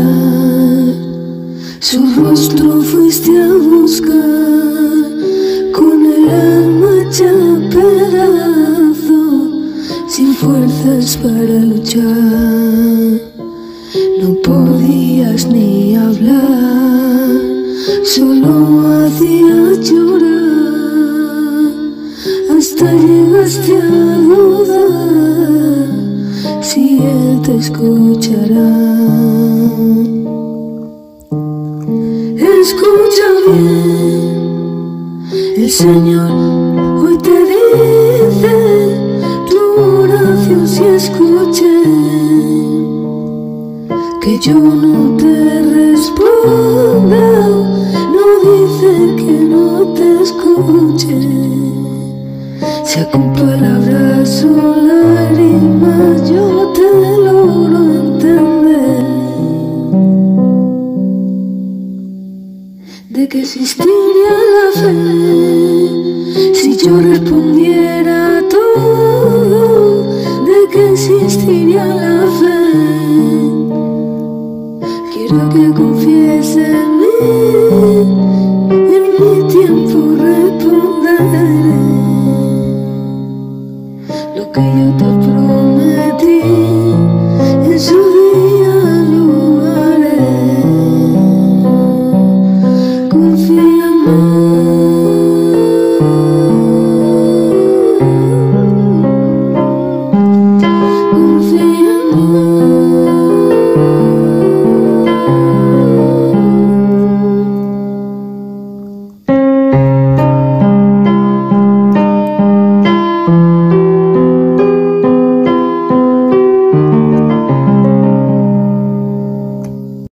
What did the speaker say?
su rostro fuiste a buscar, con el alma hecha pedazos, sin fuerzas para luchar. No podías ni hablar, solo hacías llorar, hasta llegaste a dudar si él te escuchará. Escucha bien, el Señor hoy te dice tu oración si escuche, que yo no te responda, no dice que no te escuche, sea con palabras o lágrimas yo te logro entender, de que existiría la fe si yo respondiera a todo, de que existiría la fe. Quiero que confíes en mí, en mi tiempo responderé lo que yo te